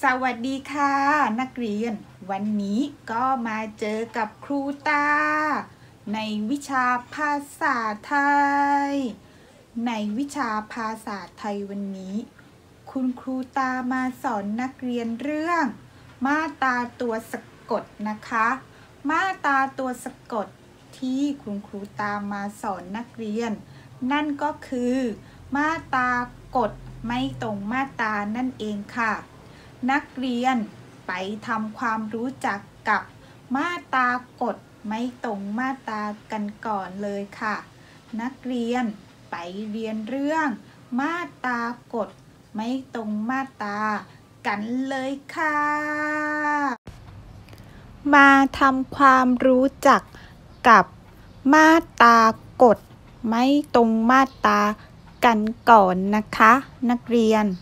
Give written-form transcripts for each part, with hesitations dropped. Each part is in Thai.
สวัสดีค่ะนักเรียนวันนี้ก็มาเจอกับครูตาในวิชาภาษาไทยในวิชาภาษาไทยวันนี้คุณครูตามาสอนนักเรียนเรื่องมาตราตัวสะกดนะคะมาตราตัวสะกดที่คุณครูตามาสอนนักเรียนนั่นก็คือมาตรากฎไม่ตรงมาตรานั่นเองค่ะนักเรียนไปทำความรู้จักกับมาตรากฎไม่ตรงมาตรากันก่อนเลยค่ะนักเรียนไปเรียนเรื่องมาตรากฎไม่ตรงมาตรากันเลยค่ะมาทำความรู้จักกับมาตรากฎไม่ตรงมาตรากันก่อนนะคะนักเรียน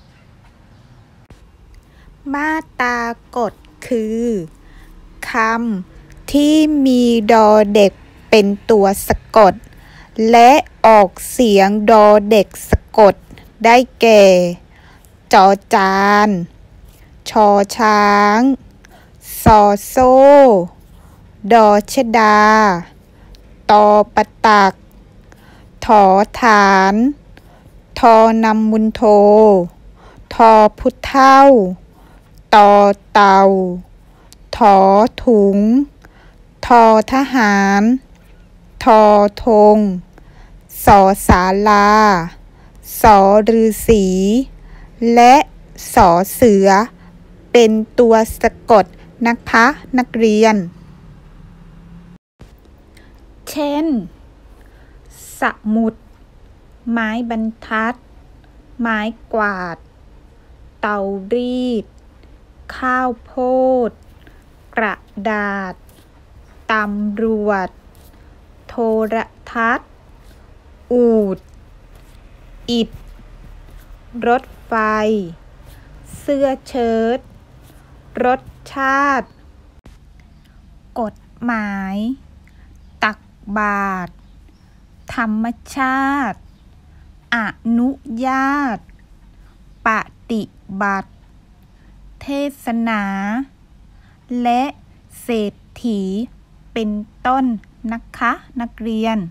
มาตรากฎคือคำที่มีดอเด็กเป็นตัวสะกดและออกเสียงดอเด็กสะกดได้แก่จอจานชอช้างซอโซ่ดอชดาตอปะตักถอฐานทอนำมุนโททอพุเท่าตอเต่าถอถุงทอทหารทอธงสอศาลาสอฤาษีและสอเสือเป็นตัวสะกดนะคะนักเรียนเช่นสมุดไม้บรรทัดไม้กวาดเตารีดข้าวโพดกระดาษตำรวจโทรทัศน์อูฐอิฐรถไฟเสื้อเชิ้ตรสชาติกฎหมายตักบาตรธรรมชาติอนุญาตปฏิบัติเทศนาและเศรษฐีเป็นต้นนะคะนักเรียน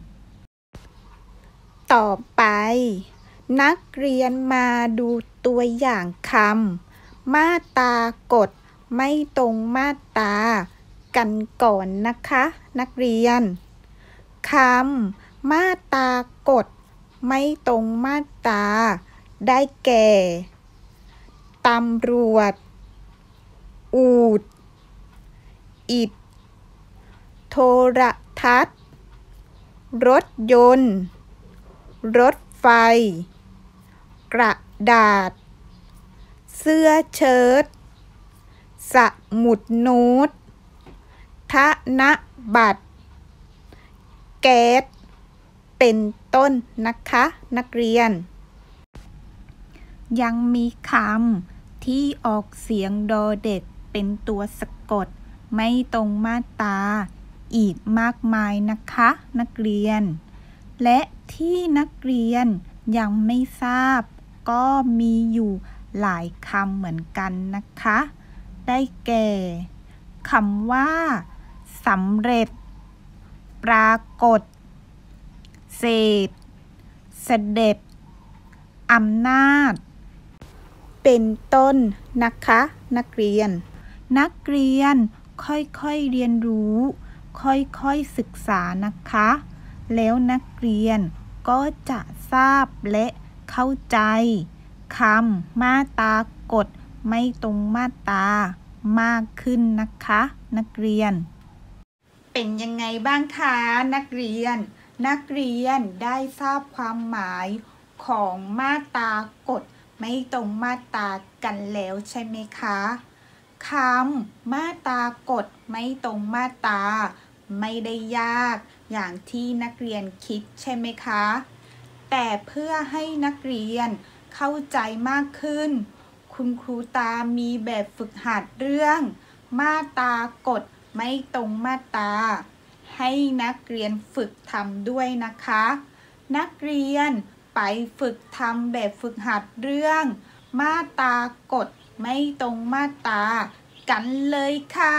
ต่อไปนักเรียนมาดูตัวอย่างคำมาตรากฎไม่ตรงมาตรากันก่อนนะคะนักเรียนคำมาตรากฎไม่ตรงมาตราได้แก่ตำรวจอูฐอิฐโทรทัศน์รถยนต์รถไฟกระดาษเสื้อเชิ้ตสมุดโน้ตธนบัตรแก๊สเป็นต้นนะคะนักเรียนยังมีคำที่ออกเสียงดอเด็กเป็นตัวสะกดไม่ตรงมาตราอีกมากมายนะคะนักเรียนและที่นักเรียนยังไม่ทราบก็มีอยู่หลายคำเหมือนกันนะคะได้แก่คำว่าสำเร็จปรากฏเศษเสด็จอำนาจเป็นต้นนะคะนักเรียนค่อยๆเรียนรู้ค่อยๆศึกษานะคะแล้วนักเรียนก็จะทราบและเข้าใจคำมาตรากฎไม่ตรงมาตรามากขึ้นนะคะนักเรียนเป็นยังไงบ้างคะนักเรียนได้ทราบความหมายของมาตรากฎไม่ตรงมาตรากันแล้วใช่ไหมคะคำมาตรากฎไม่ตรงมาตราไม่ได้ยากอย่างที่นักเรียนคิดใช่ไหมคะแต่เพื่อให้นักเรียนเข้าใจมากขึ้นคุณครูตามีแบบฝึกหัดเรื่องมาตรากฎไม่ตรงมาตราให้นักเรียนฝึกทำด้วยนะคะนักเรียนไปฝึกทำแบบฝึกหัดเรื่องมาตรากฎไม่ตรงมาตรากันเลยค่ะ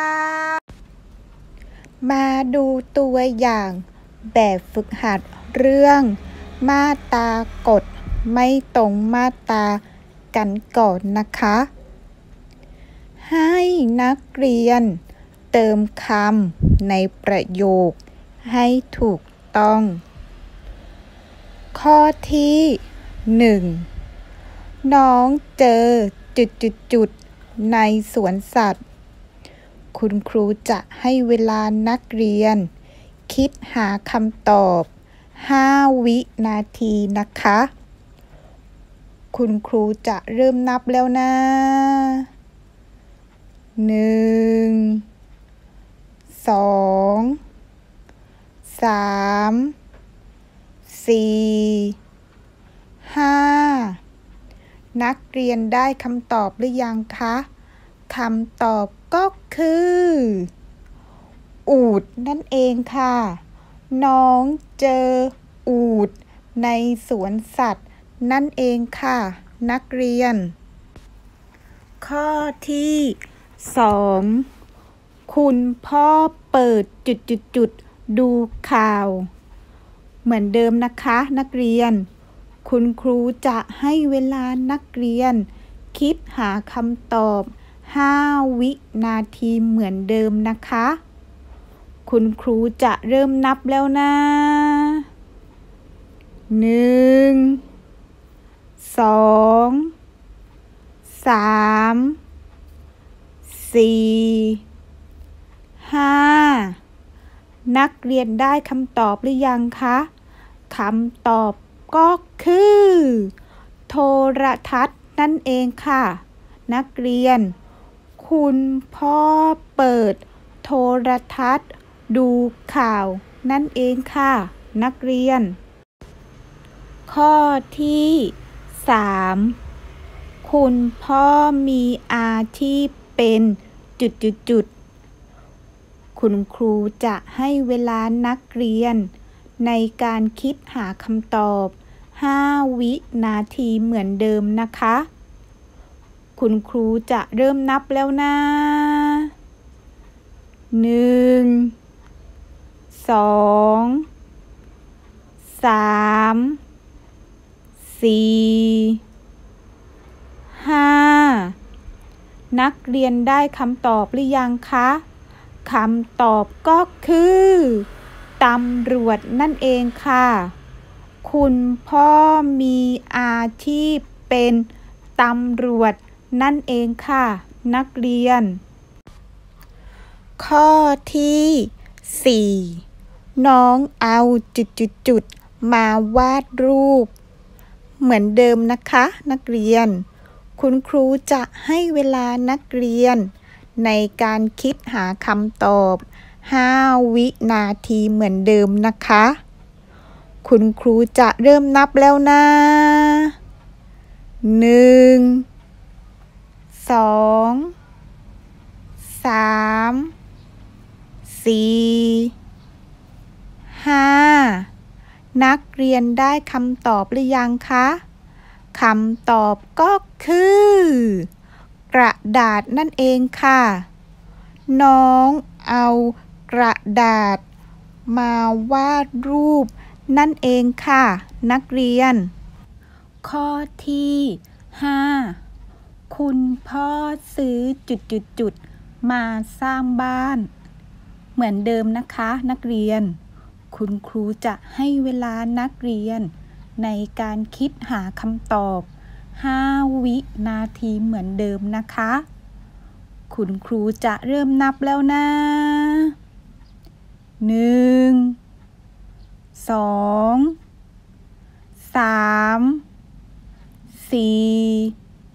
มาดูตัวอย่างแบบฝึกหัดเรื่องมาตรากฎไม่ตรงมาตรากันก่อนนะคะให้นักเรียนเติมคำในประโยคให้ถูกต้องข้อที่1น้องเจอจุดในสวนสัตว์คุณครูจะให้เวลานักเรียนคิดหาคำตอบ5 วินาทีนะคะคุณครูจะเริ่มนับแล้วนะ1 2 3 4 5นักเรียนได้คำตอบหรือยังคะคำตอบก็คืออูฐนั่นเองค่ะน้องเจออูฐในสวนสัตว์นั่นเองค่ะนักเรียนข้อที่2คุณพ่อเปิดดูข่าวเหมือนเดิมนะคะนักเรียนคุณครูจะให้เวลานักเรียนคิดหาคำตอบ5 วินาทีเหมือนเดิมนะคะคุณครูจะเริ่มนับแล้วนะ1 2 3 4 5นักเรียนได้คำตอบหรือยังคะคำตอบก็คือโทรทัศน์นั่นเองค่ะนักเรียนคุณพ่อเปิดโทรทัศน์ดูข่าวนั่นเองค่ะนักเรียนข้อที่3คุณพ่อมีอาชีพเป็นคุณครูจะให้เวลานักเรียนในการคิดหาคำตอบ5 วินาทีเหมือนเดิมนะคะคุณครูจะเริ่มนับแล้วนะ1 2 3 4 5นักเรียนได้คำตอบหรือยังคะคำตอบก็คือตำรวจนั่นเองค่ะคุณพ่อมีอาชีพเป็นตำรวจนั่นเองค่ะนักเรียนข้อที่4น้องเอามาวาดรูปเหมือนเดิมนะคะนักเรียนคุณครูจะให้เวลานักเรียนในการคิดหาคำตอบ5 วินาทีเหมือนเดิมนะคะคุณครูจะเริ่มนับแล้วนะ1 2 3 4 5นักเรียนได้คำตอบหรือยังคะคำตอบก็คือกระดาษนั่นเองค่ะน้องเอากระดาษมาวาดรูปนั่นเองค่ะนักเรียนข้อที่5คุณพ่อซื้อมาสร้างบ้านเหมือนเดิมนะคะนักเรียนคุณครูจะให้เวลานักเรียนในการคิดหาคำตอบ5 วินาทีเหมือนเดิมนะคะคุณครูจะเริ่มนับแล้วนะ1 2 3 4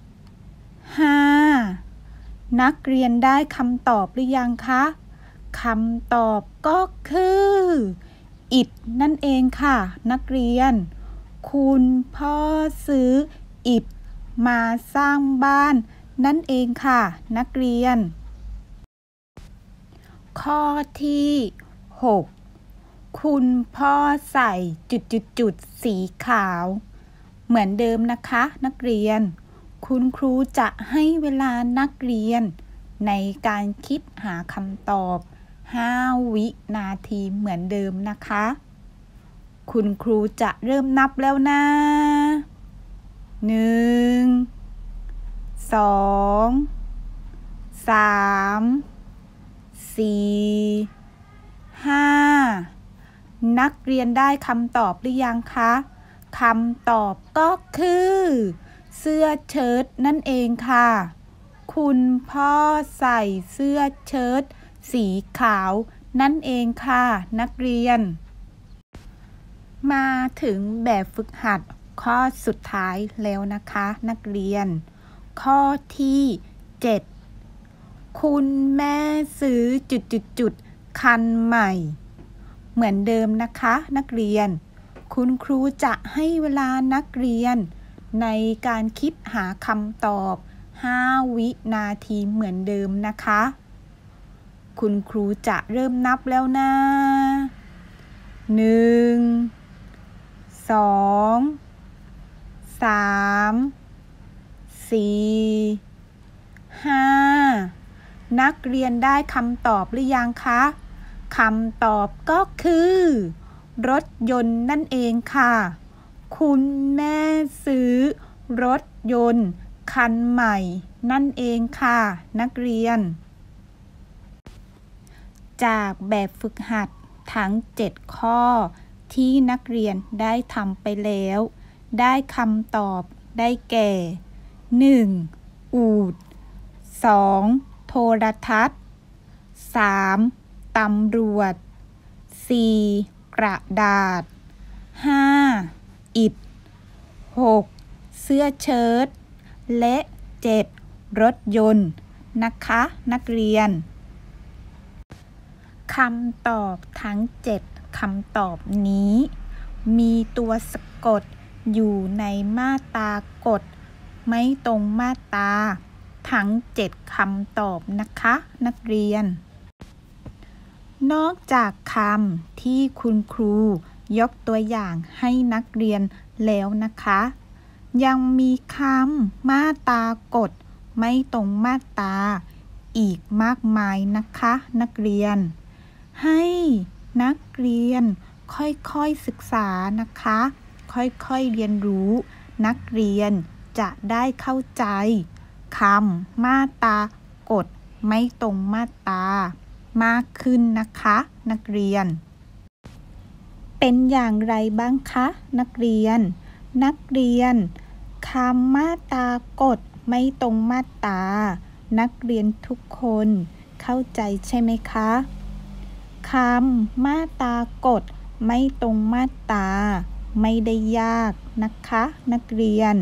5นักเรียนได้คำตอบหรือยังคะคำตอบก็คืออิฐนั่นเองค่ะนักเรียนคุณพ่อซื้ออิฐมาสร้างบ้านนั่นเองค่ะนักเรียนข้อที่6คุณพ่อใส่สีขาวเหมือนเดิมนะคะนักเรียนคุณครูจะให้เวลานักเรียนในการคิดหาคำตอบ5 วินาทีเหมือนเดิมนะคะคุณครูจะเริ่มนับแล้วนะ1 2 3 4 5นักเรียนได้คำตอบหรือยังคะคำตอบก็คือเสื้อเชิ้ตนั่นเองค่ะคุณพ่อใส่เสื้อเชิ้ตสีขาวนั่นเองค่ะนักเรียนมาถึงแบบฝึกหัดข้อสุดท้ายแล้วนะคะนักเรียนข้อที่7คุณแม่ซื้อจุดคันใหม่เหมือนเดิมนะคะนักเรียนคุณครูจะให้เวลานักเรียนในการคิดหาคำตอบ5 วินาทีเหมือนเดิมนะคะคุณครูจะเริ่มนับแล้วนะ1 2 3 4 5นักเรียนได้คำตอบหรือยังคะคำตอบก็คือรถยนต์นั่นเองค่ะคุณแม่ซื้อรถยนต์คันใหม่นั่นเองค่ะนักเรียนจากแบบฝึกหัดทั้ง7 ข้อที่นักเรียนได้ทำไปแล้วได้คำตอบได้แก่ 1. อูฐ 2. โทรทัศน์ 3. ตำรวจ 4. กระดาษ 5. อิฐ 6. เสื้อเชิ้ตและ 7. รถยนต์นะคะนักเรียนคำตอบทั้ง7คำตอบนี้มีตัวสะกดอยู่ในมาตรากฎไม่ตรงมาตราทั้ง7คำตอบนะคะนักเรียนนอกจากคำที่คุณครูยกตัวอย่างให้นักเรียนแล้วนะคะยังมีคำมาตรากฎไม่ตรงมาตราอีกมากมายนะคะนักเรียนให้นักเรียนค่อยๆศึกษานะคะค่อยๆเรียนรู้นักเรียนจะได้เข้าใจคำมาตรากฎไม่ตรงมาตรามากขึ้นนะคะนักเรียนเป็นอย่างไรบ้างคะนักเรียนคำมาตรากฎไม่ตรงมาตรานักเรียนทุกคนเข้าใจใช่ไหมคะคำมาตรากฎไม่ตรงมาตราไม่ได้ยากนะคะนักเรียน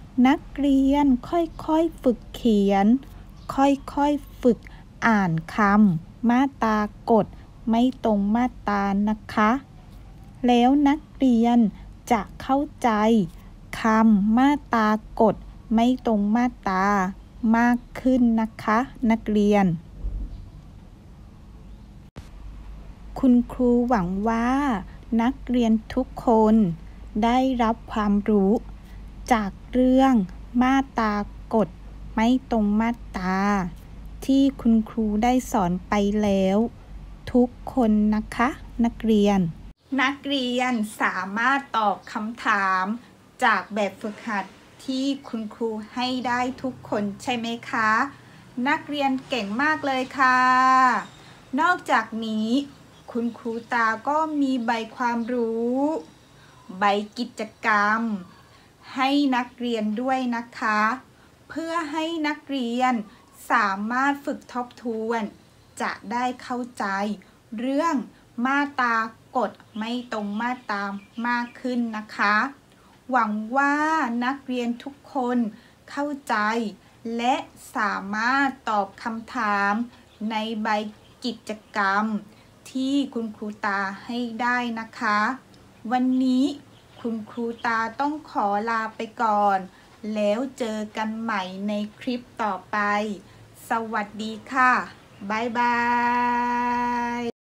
ค่อยๆฝึกเขียนค่อยๆฝึกอ่านคำมาตรากฎไม่ตรงมาตรานะคะแล้วนักเรียนจะเข้าใจคำมาตรากฎไม่ตรงมาตรามากขึ้นนะคะนักเรียนคุณครูหวังว่านักเรียนทุกคนได้รับความรู้จากเรื่องมาตรากฎไม่ตรงมาตราที่คุณครูได้สอนไปแล้วทุกคนนะคะนักเรียนสามารถตอบคำถามจากแบบฝึกหัดที่คุณครูให้ได้ทุกคนใช่ไหมคะนักเรียนเก่งมากเลยค่ะนอกจากนี้คุณครูตาก็มีใบความรู้ใบกิจกรรมให้นักเรียนด้วยนะคะเพื่อให้นักเรียนสามารถฝึกทบทวนจะได้เข้าใจเรื่องมาตรากฎไม่ตรงมาตรามากขึ้นนะคะหวังว่านักเรียนทุกคนเข้าใจและสามารถตอบคำถามในใบกิจกรรมที่คุณครูตาให้ได้นะคะวันนี้คุณครูตาต้องขอลาไปก่อนแล้วเจอกันใหม่ในคลิปต่อไปสวัสดีค่ะบ๊ายบาย